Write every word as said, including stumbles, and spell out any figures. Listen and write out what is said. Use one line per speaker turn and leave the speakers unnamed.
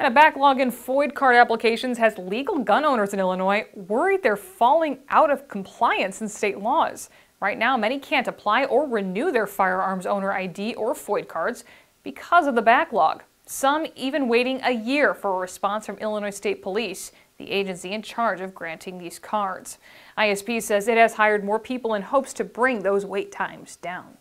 And a backlog in F O I D card applications has legal gun owners in Illinois worried they're falling out of compliance in state laws. Right now, many can't apply or renew their firearms owner I D or F O I D cards because of the backlog. Some even waiting a year for a response from Illinois State Police, the agency in charge of granting these cards. I S P says it has hired more people in hopes to bring those wait times down.